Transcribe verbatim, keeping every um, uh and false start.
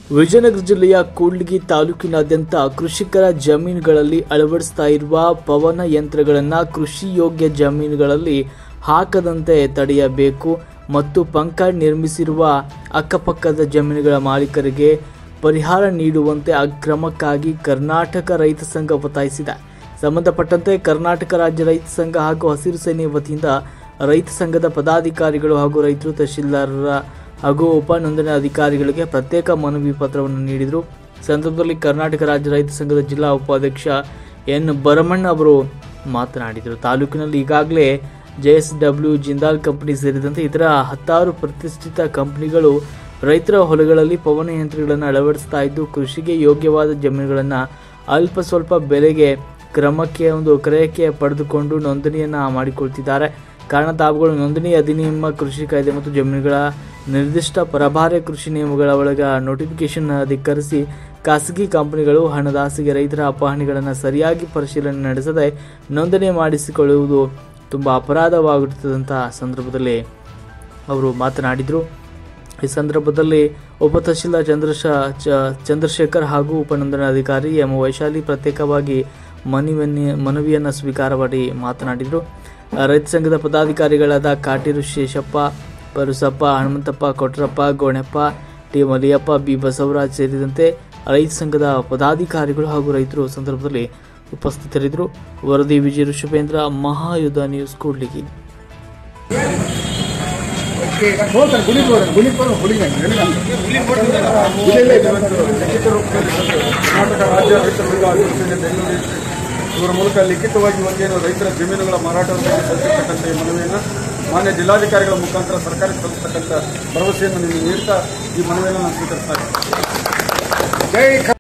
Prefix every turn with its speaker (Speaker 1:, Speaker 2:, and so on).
Speaker 1: ವಿಜಯನಗರ ಜಿಲ್ಲೆಯ ಕೂಡ್ಲಿಗಿ ತಾಲೂಕಿನಾದ್ಯಂತ ಕೃಷಿಕರ ಜಮೀನುಗಳಲ್ಲಿ ಅಳವಡಿಸ್ತಾ ಇರುವ ಪವನ ಯಂತ್ರಗಳನ್ನು ಕೃಷಿ ಯೋಗ್ಯ ಜಮೀನುಗಳಲ್ಲಿ ಹಾಕದಂತೆ ತಡೆಯಬೇಕು ಮತ್ತು ಪಂಕ ನಿರ್ಮಿಸಿರುವ ಅಕ್ಕಪಕ್ಕದ ಜಮೀನುಗಳ ಮಾಲೀಕರಿಗೆ ಪರಿಹಾರ ನೀಡುವಂತೆ ಅಕ್ರಮಕ್ಕಾಗಿ ಕರ್ನಾಟಕ ರೈತ ಸಂಘ ಒತ್ತಾಯಿಸಿದೆ. ಸಂಬಂಧಪಟ್ಟಂತೆ ಕರ್ನಾಟಕ ರಾಜ್ಯ ರೈತ ಸಂಘ ಹಾಗೂ ಹಸಿರು ಸೇನೆ ವತಿಯಿಂದ ರೈತ ಸಂಘದ ಪದಾಧಿಕಾರಿಗಳು ಹಾಗೂ ರೈತರು ತಹಶೀಲ್ದಾರರ ಹಾಗೂ ಉಪ ನೋಂದಣಿ ಅಧಿಕಾರಿಗಳಿಗೆ ಪ್ರತ್ಯೇಕ ಮನವಿ ಪತ್ರವನ್ನು ನೀಡಿದರು. ಸಂದರ್ಭದಲ್ಲಿ ಕರ್ನಾಟಕ ರಾಜ್ಯ ರೈತ ಸಂಘದ ಜಿಲ್ಲಾ ಉಪಾಧ್ಯಕ್ಷ ಎನ್ ಭರಮಣ್ಣ ಅವರು ಮಾತನಾಡಿದರು. ತಾಲೂಕಿನಲ್ಲಿ ಈಗಾಗಲೇ ಜೆಎಸ್ಡಬ್ಲ್ಯೂ ಜಿಂದಾಲ್ ಕಂಪನಿ ಸೇರಿದಂತೆ ಇತರ ಹತ್ತಾರು ಪ್ರತಿಷ್ಠಿತ ಕಂಪನಿಗಳು ರೈತರ ಹೊಲಗಳಲ್ಲಿ ಪವನ ಯಂತ್ರಗಳನ್ನು ಅಳವಡಿಸ್ತಾ ಇದ್ದು ಕೃಷಿಗೆ ಯೋಗ್ಯವಾದ ಜಮೀನುಗಳನ್ನು ಅಲ್ಪ ಸ್ವಲ್ಪ ಬೆಲೆಗೆ ಕ್ರಮಕ್ಕೆ ಒಂದು ಕ್ರಯಕ್ಕೆ ಪಡೆದುಕೊಂಡು ನೋಂದಣಿಯನ್ನು ಮಾಡಿಕೊಳ್ತಿದ್ದಾರೆ. ಕಾರಣ ತಾವುಗಳು ನೋಂದಣಿ ಅಧಿನಿಯಮ, ಕೃಷಿ ಕಾಯ್ದೆ ಮತ್ತು ಜಮೀನುಗಳ ನಿರ್ದಿಷ್ಟ ಪರಭಾರೆ ಕೃಷಿ ನಿಯಮಗಳ ಒಳಗ ನೋಟಿಫಿಕೇಶನ್ ಧಿಕ್ಕರಿಸಿ ಖಾಸಗಿ ಕಂಪನಿಗಳು ಹಣದಾಸೆಗೆ ರೈತರ ಅಪಹರಣಗಳನ್ನು ಸರಿಯಾಗಿ ಪರಿಶೀಲನೆ ನಡೆಸದೆ ನೋಂದಣಿ ಮಾಡಿಸಿಕೊಳ್ಳುವುದು ತುಂಬ ಅಪರಾಧವಾಗುತ್ತದಂಥ ಸಂದರ್ಭದಲ್ಲಿ ಅವರು ಮಾತನಾಡಿದರು. ಈ ಸಂದರ್ಭದಲ್ಲಿ ಉಪ ತಹಶೀಲ್ದಾರ್ ಚಂದ್ರಶ ಚಂದ್ರಶೇಖರ್ ಹಾಗೂ ಉಪ ನೋಂದಣಾಧಿಕಾರಿ ಎಂ ವೈಶಾಲಿ ಪ್ರತ್ಯೇಕವಾಗಿ ಮನವಿಯನ್ನು ಮನವಿಯನ್ನು ಸ್ವೀಕಾರ ಮಾಡಿ ಮಾತನಾಡಿದರು. ರೈತ ಸಂಘದ ಪದಾಧಿಕಾರಿಗಳಾದ ಕಾಟೀರು ಶೇಷಪ್ಪ, ಪರುಸಪ್ಪ, ಹನುಮಂತಪ್ಪ, ಕೊಟ್ರಪ್ಪ, ಗೋಣೆಪ್ಪ, ಟಿ ಮಲಿಯಪ್ಪ, ಬಿ ಬಸವರಾಜ್ ಸೇರಿದಂತೆ ರೈತ ಸಂಘದ ಪದಾಧಿಕಾರಿಗಳು ಹಾಗೂ ರೈತರು ಸಂದರ್ಭದಲ್ಲಿ ಉಪಸ್ಥಿತರಿದ್ದರು. ವರದಿ ವಿಜಯ ಋಷಭೇಂದ್ರ, ಮಹಾಯುಧ ನ್ಯೂಸ್, ಕೂಡ್ಲಿಗಿ.
Speaker 2: ಇವರ ಮೂಲಕ ಲಿಖಿತವಾಗಿ ಒಂದೇನು ರೈತರ ಜಮೀನುಗಳ ಮಾರಾಟವನ್ನು ಸಲ್ಲಿಸತಕ್ಕಂಥ ಈ ಮನವಿಯನ್ನು ಮಾನ್ಯ ಜಿಲ್ಲಾಧಿಕಾರಿಗಳ ಮುಖಾಂತರ ಸರ್ಕಾರಕ್ಕೆ ಸಲ್ಲಿಸತಕ್ಕಂಥ ಭರವಸೆಯನ್ನು ನೀವು ನೀಡ್ತಾ ಈ ಮನವಿಯನ್ನು ನಾನು ಸ್ವೀಕರಿಸ್ತಾ ಇದ್ದೀನಿ.